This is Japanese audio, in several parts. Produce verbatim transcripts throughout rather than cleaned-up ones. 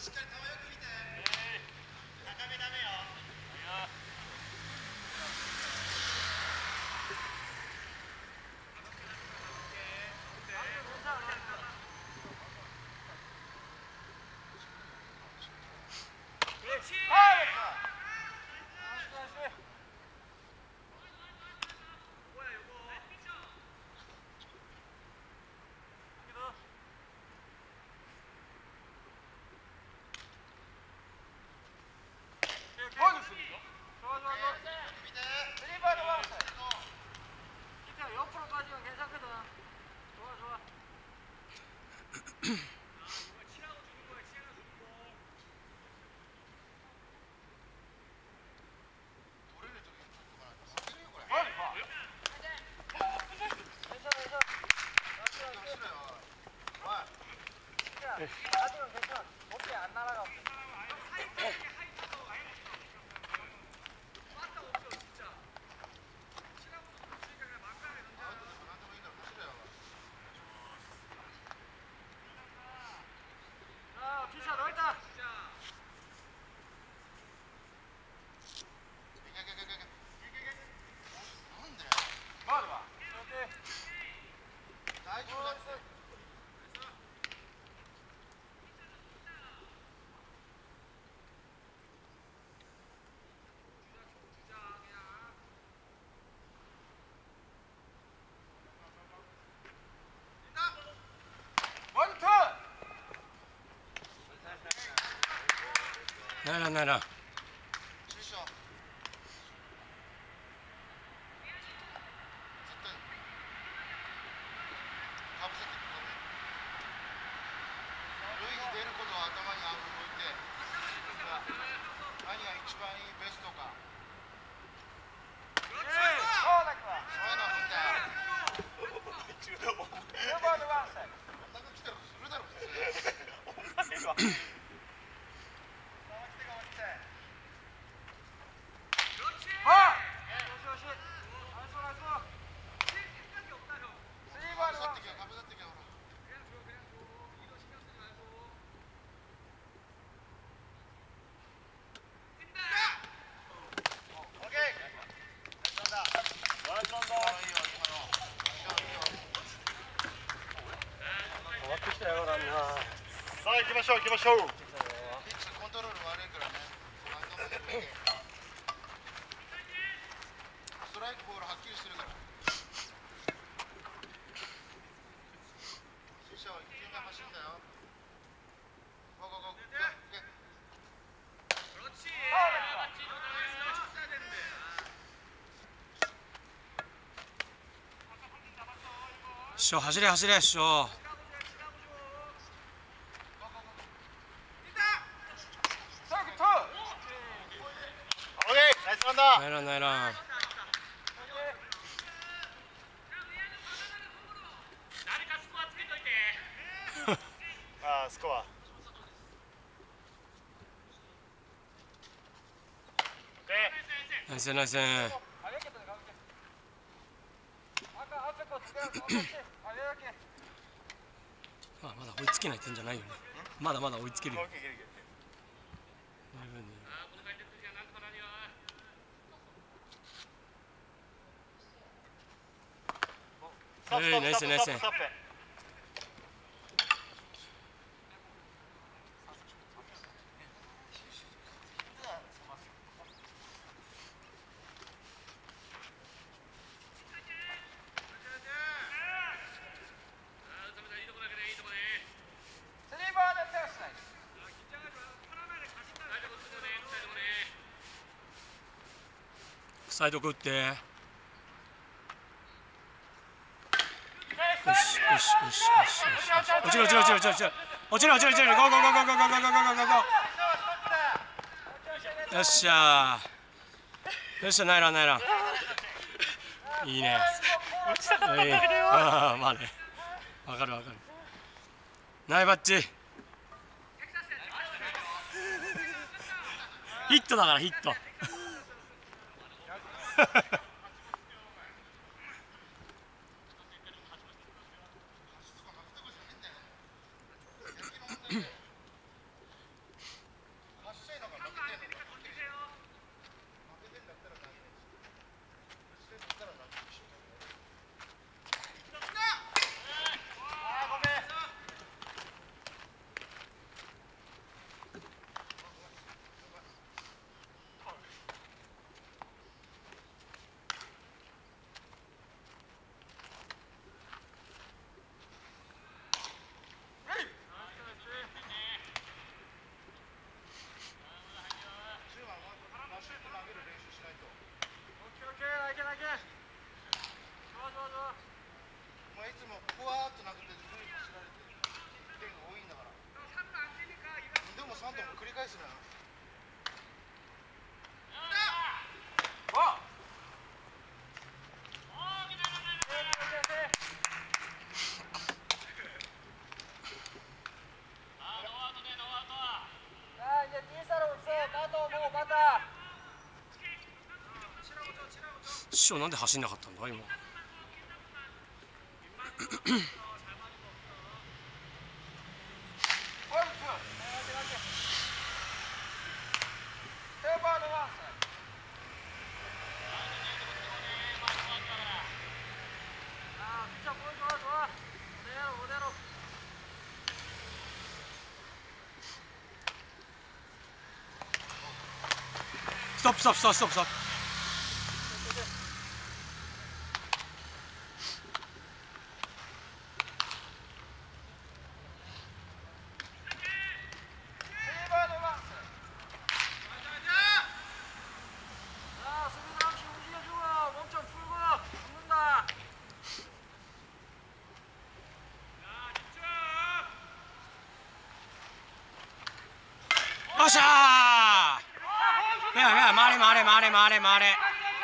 ならなら。 さあ行きましょう行きましょう。 コントロール悪いからね。ストライクボールはっきりしてるから。師匠いち球目走んだよ。ゴーゴーゴー。 師匠走れ走れ師匠。ナイランナイラン。 ああスコア。 ナイスナイス。あ、まだ追いつけない点じゃないよね。まだまだ追いつけるよ。はい、ナイスナイス。サイド打って。よしよしよしよしよし。落ちる落ちる落ちる落ちる落ちる落ちる落ちる落ちる。ゴーゴーゴーゴーゴーゴーゴーゴーゴーゴーゴー。よっしゃー。よっしゃナイランナイラン。いいね。ああまあね。わかるわかる。ナイバッチ。ヒットだからヒット。 お前いつもふわーっと投げて自分に走られて点が多いんだから。でもさんども繰り返すなよ。 師匠なんで走んなかったんだ今。ストップストップストップストップストップ。よっしゃー。いやいや回れ回れ回れ回れ回れ。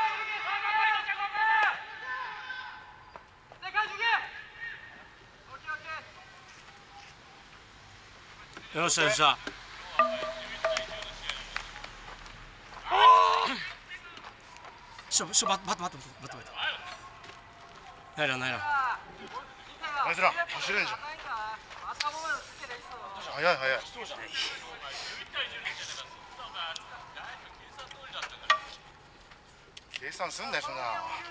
よっしゃよっしゃ。しょしょバッバッバッバッバッバッバッ。ないらないら。 あいつら走れんじゃん。早い早い。計算すんなよそんな。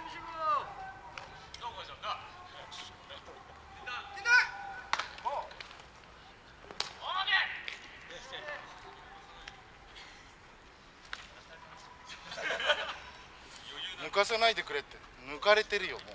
抜かさないでくれって抜かれてるよもう。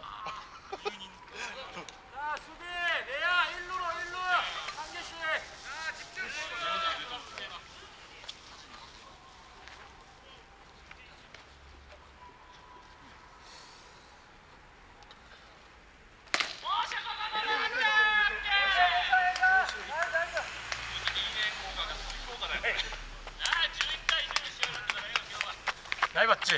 大バッチ。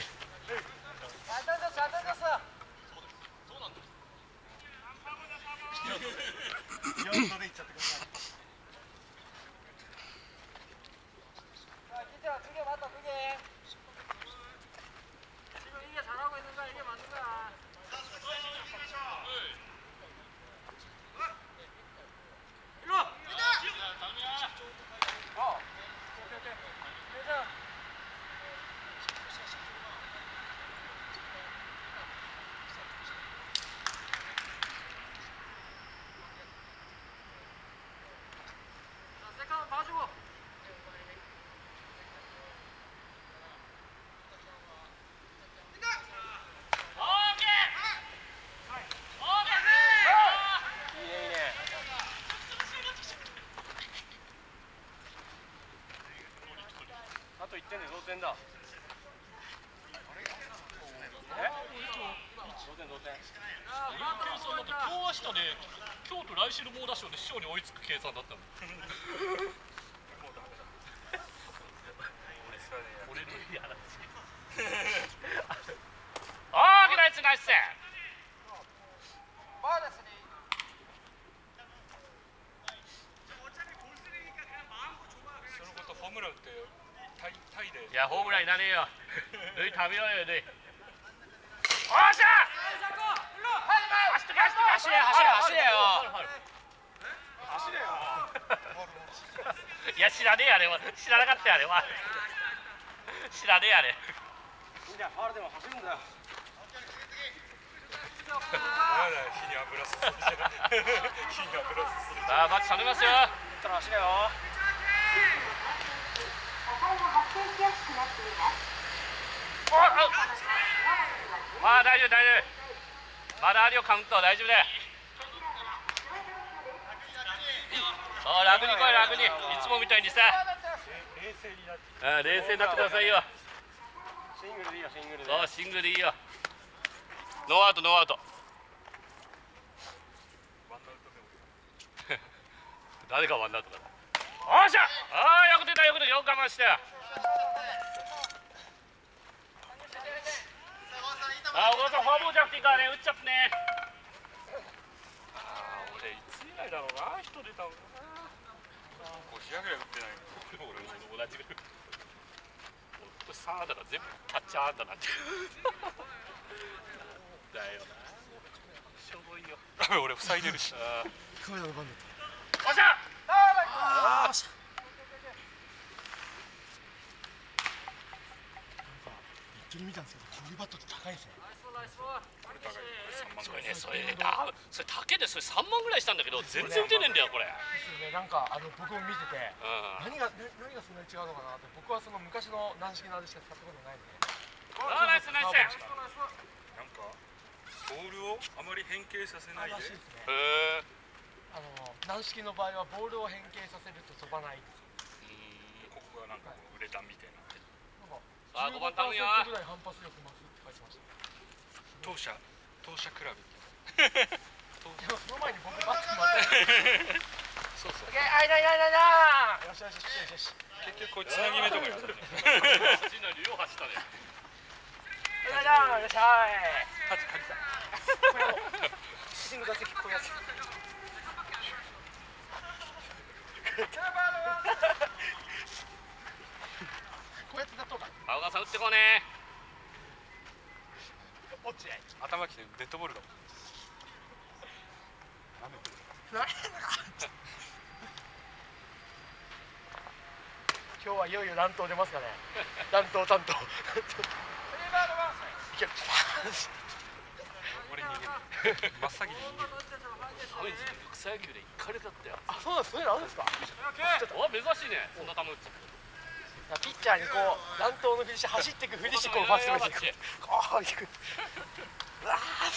あといってんで同点だ。え？同点同点。 計算だと今日明日で今日と来週の猛打賞で師匠に追いつく計算だったの。俺のいい話。大きなやつナイス。そのことホームランってタイタイで。いやホームランいらねえよ。ルイ食べようよルイ。おっしゃ。走って走って走れ走れ走れよ。走れよ。いや知らねえやれ知らなかったやれは。知らねえやれ。 いいんだよファウルでも走るんだよ。 火に油すするじゃない。火に油すする。 さあバッチ頼みますよ。 たら走れよ。 おああ大丈夫大丈夫。まだあるよカウント大丈夫だよ。お楽に来い楽にいつもみたいにさ。 冷静になって。 あ冷静になってくださいよ。 シングルでいいよシングルで。 そうシングルでいいよ。ノーアウトノーアウト。 誰がワンアウトだ。おっしゃ。ああよく出たよく出たよく我慢して。ああ小川さんフォアボールじゃなくていいからね打っちゃってね。ああ俺いつ以来だろうな人出たのかな。 ご試合ぐらい打ってない俺も同じぐらい。俺サードが全部キャッチャーだなってだよな。しょぼいよ。 俺塞いでるし。 カメラの番だっおっしゃ。 た。あーしゃ。ネットに見たんですけど、こういうバットって高いですね。 それね、それね、だ、それ竹でそれ三万ぐらいしたんだけど、全然打てねえんだよこれ。 ですよね、なんかあの僕も見てて、 うん。 何がな何がそんなに違うのかなって、僕はその昔の軟式のあれしか使ったことないんで。 あーナイスナイス。 なんかボールをあまり変形させないで。 らしいですね。 へえ。 あの軟式の場合はボールを変形させると飛ばない。 ここがなんかウレタンみたいな。 あーごばん頼むよ。 じゅうごパーセントぐらい反発力増すって書いてました。 当社当社クラブ。 でもその前に僕バット回って。 そうそう。 オッケー、あいないいないいないな。よしよしよしよし。 結局こういうつなぎ目とかやってる。 走んないでよ走ったね。 いないな。よっしゃい。 勝ち勝ちだ。 これをシングル打席こうやって。こうやってだとか。 青川さん打ってこうね。 落ちない。 頭きてデッドボールだもん。 今日はいよいよ乱闘出ますかね。乱闘担当。いける。 俺逃げる。真っ先に逃げる。 高円寺で草野球で行かれたってよ。 あ、そうなんです。そういうのあるんですか。 お珍しいね。そんな球打つ。 ピッチャーにこう乱闘のふりして走っていくふりしてこうファーストベースに行く。ああ行く。うわあ。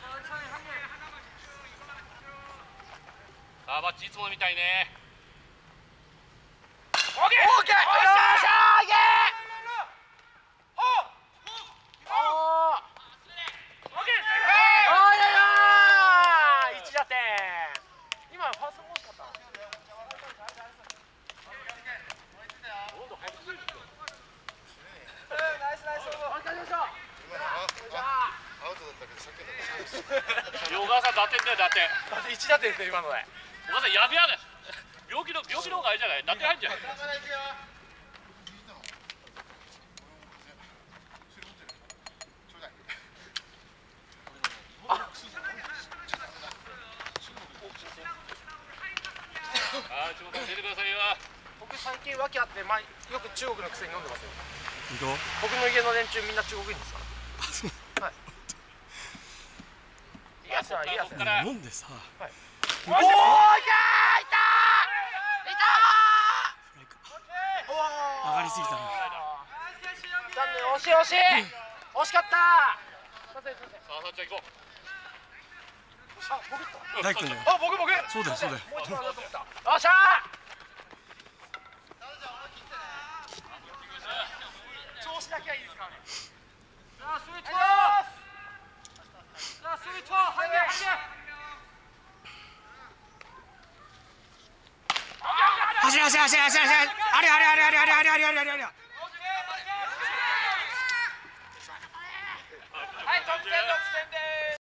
あーバッチいつもみたいね。 オッケー。オッケー。よっしゃー。オッケー。おー。 オッケー。 あーややー。一打点。今ファーストも惜しかった。ナイスナイス。あ、大丈夫でしょ。 アウトだったけど、さっきだった。 小川さん打点だよ打点。 だって一打点ですよ今ので。 小川さんやべやで。病気の病気の方があれじゃない。打点入んじゃない。ああちょっと出てくださいよ。 僕最近訳あってまよく中国のくせに飲んでますよ。 本僕の家の連中みんな中国人ですから。はい。いいやつだいいやつ当。 だ。 飲んでさ。 おーいフライたーいたーいたー。 上がりすぎたな。 残念、惜しい惜しい惜しかったー。すいませんすいません。 さあさあじゃあ行こう。 あ、僕った大君だよ。 あ、僕僕そうだよそうだよ。 もう一番だと思った。よっしゃー。調子だけはいいですからね。さあ、スイッチさあ、スイッチ半減半減。 走れ走れ走れ走れ走れ。あれあれあれあれあれあれあれあれあれあれ。 はい、得点得点で